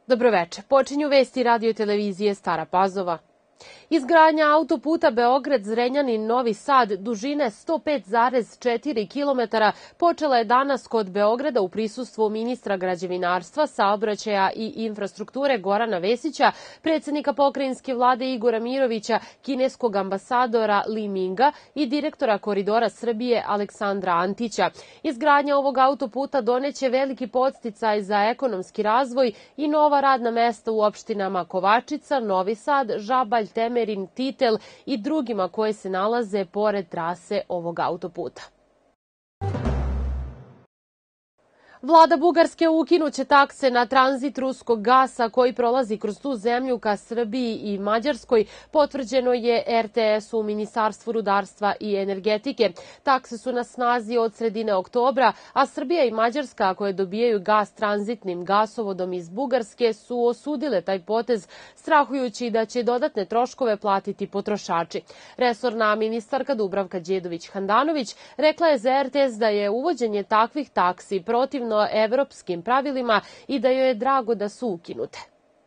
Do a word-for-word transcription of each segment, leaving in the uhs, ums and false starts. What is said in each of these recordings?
Dobroveče. Počinju vesti radio televizije Stara Pazova. Izgradnja autoputa Beograd-Zrenjanin-Novi Sad dužine sto pet zarez četiri kilometara počela je danas kod Beograda u prisustvu ministra građevinarstva, saobraćaja i infrastrukture Gorana Vesića, predsednika pokrajinske vlade Igora Mirovića, kineskog ambasadora Li Minga i direktora Koridora Srbije Aleksandra Antića. Izgradnja ovog autoputa doneće veliki podsticaj za ekonomski razvoj i nova radna mesta u opštinama Kovačica, Novi Sad, Žabalj, Temerin, Titel i drugima koje se nalaze pored trase ovog autoputa. Vlada Bugarske ukinuće takse na tranzit ruskog gasa koji prolazi kroz tu zemlju ka Srbiji i Mađarskoj, potvrđeno je er te esu u Ministarstvu rudarstva i energetike. Takse su na snazi od sredine oktobra, a Srbija i Mađarska, koje dobijaju gas tranzitnim gasovodom iz Bugarske, su osudile taj potez, strahujući da će dodatne troškove platiti potrošači. Resorna ministarka Dubravka Đedović-Handanović rekla je za er te es da je uvođenje takvih taksi protivno evropskim pravilima i da joj je drago da su ukinute.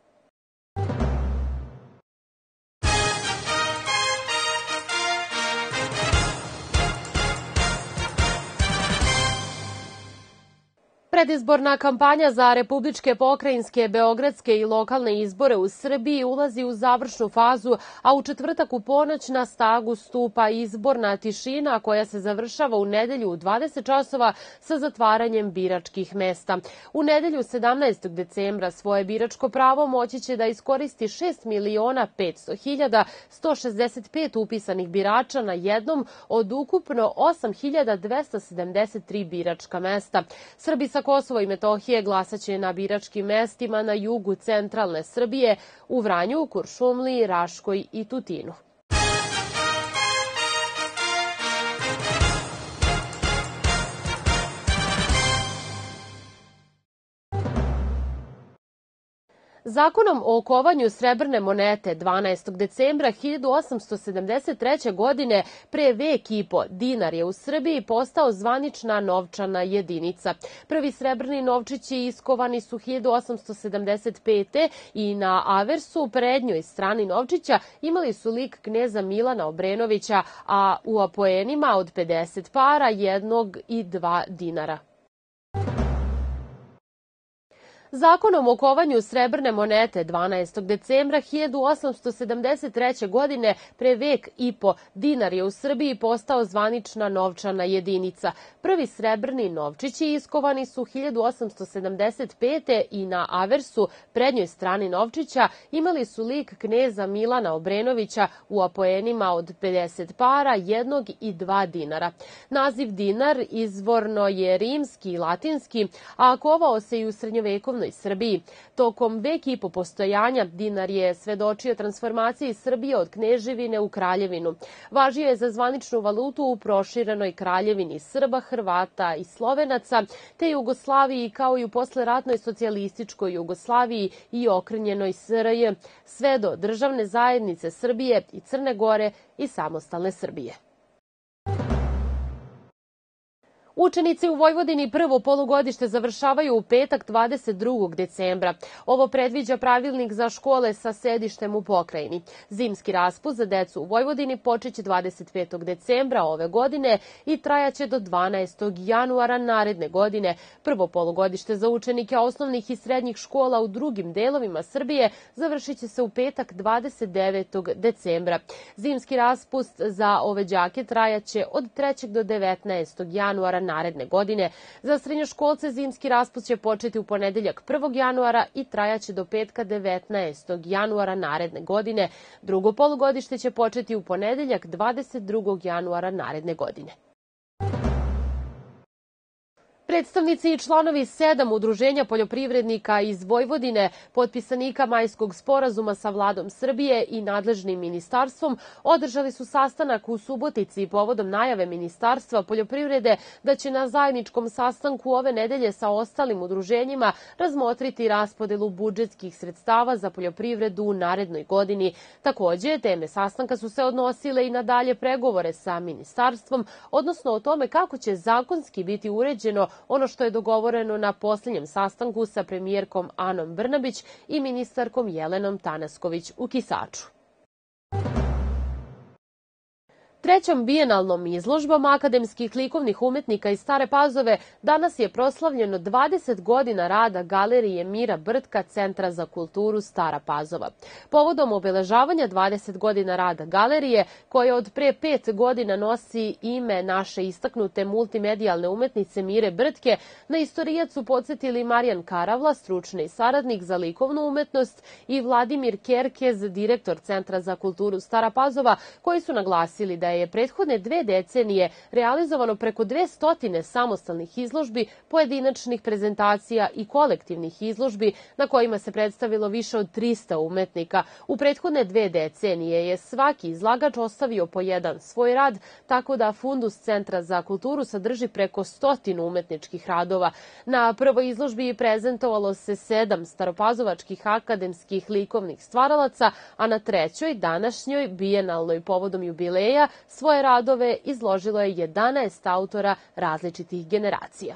Predizborna kampanja za republičke, pokrajinske, beogradske i lokalne izbore u Srbiji ulazi u završnu fazu, a u četvrtak u ponoć na snagu stupa izborna tišina koja se završava u nedelju u dvadeset časova sa zatvaranjem biračkih mesta. U nedelju sedamnaestog decembra svoje biračko pravo moći će da iskoristi šest miliona petsto hiljada sto šezdeset pet upisanih birača na jednom od ukupno osam hiljada dvesta sedamdeset tri biračka mesta. Srbi sa Kosova i Metohije glasaće na biračkim mestima na jugu centralne Srbije, u Vranju, Kuršumliji, Raškoj i Tutinu. Zakonom o kovanju srebrne monete dvanaestog decembra hiljadu osamsto sedamdeset treće. godine, pre vek i po, dinar je u Srbiji postao zvanična novčana jedinica. Prvi srebrni novčići iskovani su hiljadu osamsto sedamdeset pete. i na aversu, prednjoj strani novčića, imali su lik kneza Milana Obrenovića, a u apoenima od pedeset para, jednog i dva dinara. Zakonom o kovanju srebrne monete dvanaestog decembra hiljadu osamsto sedamdeset treće. godine, pre vek i po, dinar je u Srbiji postao zvanična novčana jedinica. Prvi srebrni novčići iskovani su hiljadu osamsto sedamdeset pete. i na aversu, prednjoj strani novčića, imali su lik kneza Milana Obrenovića, u apoenima od pedeset para, jednog i dva dinara. Naziv dinar izvorno je rimski i latinski, a kovao se i u srednjovekovnoj Srbiji. Tokom vek i po postojanja dinar je svedočio transformaciji Srbije od kneževine u kraljevinu. Važio je za zvaničnu valutu u proširenoj kraljevini Srba, Hrvata i Slovenaca, te Jugoslaviji kao i u posleratnoj socijalističkoj Jugoslaviji i okrnjenoj es er je, sve do državne zajednice Srbije i Crne Gore i samostalne Srbije. Učenici u Vojvodini prvo polugodište završavaju u petak dvadeset drugog decembra. Ovo predviđa pravilnik za škole sa sedištem u pokrajini. Zimski raspust za decu u Vojvodini počeće dvadeset petog decembra ove godine i trajaće do dvanaestog januara naredne godine. Prvo polugodište za učenike osnovnih i srednjih škola u drugim delovima Srbije završit će se u petak dvadeset devetog decembra. Zimski raspust za ove đake trajaće od trećeg do devetnaestog januara naredne godine. Za srednjoškolce zimski raspust će početi u ponedeljak prvog januara i trajaće do petka devetnaestog januara naredne godine. Drugo polugodište će početi u ponedeljak dvadeset drugog januara naredne godine. Predstavnici i članovi sedam udruženja poljoprivrednika iz Vojvodine, potpisanika Majskog sporazuma sa vladom Srbije i nadležnim ministarstvom, održali su sastanak u Subotici povodom najave Ministarstva poljoprivrede da će na zajedničkom sastanku ove nedelje sa ostalim udruženjima razmotriti raspodelu budžetskih sredstava za poljoprivredu u narednoj godini. Takođe, teme sastanka su se odnosile i na dalje pregovore sa ministarstvom, odnosno o tome kako će zakonski biti uređeno ono što je dogovoreno na posljednjem sastanku sa premijerkom Anom Brnabić i ministarkom Jelenom Tanasković u Kisaču. Trećom bijenalnom izložbom akademskih likovnih umetnika iz Stare Pazove danas je proslavljeno dvadeset godina rada Galerije Mira Brtka Centra za kulturu Stara Pazova. Povodom obeležavanja dvadeset godina rada galerije, koja od pre pet godina nosi ime naše istaknute multimedijalne umetnice Mire Brtke, na istorijat su podsjetili Marijan Karavla, stručni saradnik za likovnu umetnost, i Vladimir Kerkez, direktor Centra za kulturu Stara Pazova, koji su naglasili da je je prethodne dve decenije realizovano preko dve stotine samostalnih izložbi, pojedinačnih prezentacija i kolektivnih izložbi na kojima se predstavilo više od trista umetnika. U prethodne dve decenije je svaki izlagač ostavio po jedan svoj rad, tako da fundus Centra za kulturu sadrži preko stotinu umetničkih radova. Na prvoj izložbi prezentovalo se sedam staropazovačkih akademskih likovnih stvaralaca, a na trećoj, današnjoj, bijenalnoj povodom jubileja, svoje radove izložilo je jedanaest autora različitih generacija.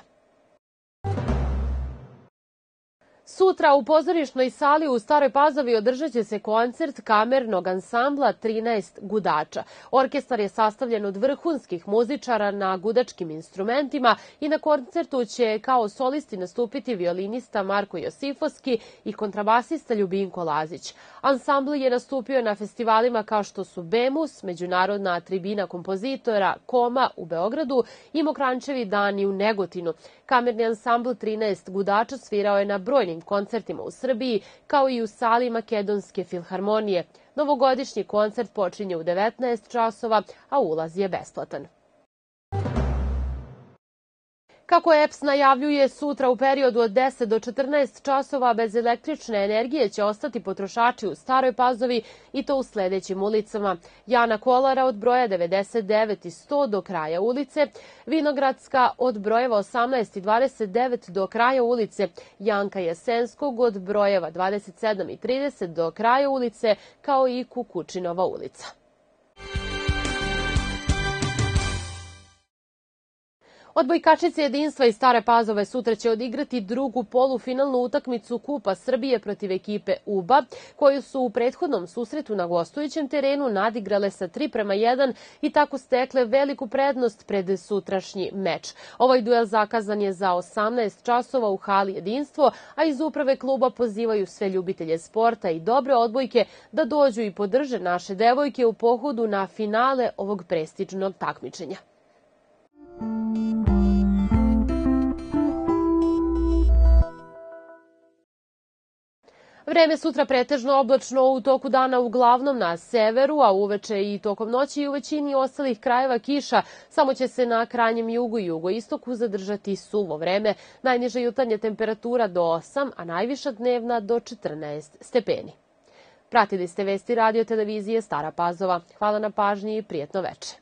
Sutra u pozorišnoj sali u Staroj Pazovi održat će se koncert kamernog ansambla trinaest gudača. Orkestar je sastavljen od vrhunskih muzičara na gudačkim instrumentima i na koncertu će kao solisti nastupiti violinista Marko Josifovski i kontrabasista Ljubinko Lazić. Ansambl je nastupio na festivalima kao što su Bemus, Međunarodna tribina kompozitora, Koma u Beogradu i Mokrančevi dani u Negotinu. Kamerni ansambl trinaest gudača svirao je na brojnim koncertima u Srbiji, kao i u sali Makedonske filharmonije. Novogodišnji koncert počinje u devetnaest časova, a ulaz je besplatan. Kako E P S najavljuje, sutra u periodu od deset do četrnaest časova bez električne energije će ostati potrošači u Staroj Pazovi, i to u sledećim ulicama: Jana Kolara od broja devedeset devet i sto do kraja ulice, Vinogradska od brojeva osamnaest i dvadeset devet do kraja ulice, Janka Jesenskog od brojeva dvadeset sedam i trideset do kraja ulice, kao i Kukučinova ulica. Odbojkačice jedinstva iz Stare Pazove sutra će odigrati drugu polufinalnu utakmicu Kupa Srbije protiv ekipe U B A, koju su u prethodnom susretu na gostujućem terenu nadigrale sa tri prema jedan i tako stekle veliku prednost pred sutrašnji meč. Ovaj duel zakazan je za osamnaest časova u hali Jedinstvo, a iz uprave kluba pozivaju sve ljubitelje sporta i dobre odbojke da dođu i podrže naše devojke u pohodu na finale ovog prestižnog takmičenja. Vreme sutra pretežno oblačno, u toku dana uglavnom na severu, a uveče i tokom noći i u većini ostalih krajeva kiša. Samo će se na krajnjem jugu i jugoistoku zadržati suvo vreme. Najniža jutarnja temperatura do osam, a najviša dnevna do četrnaest stepeni. Pratili ste vesti radio televizije Stara Pazova. Hvala na pažnji i prijetno veče.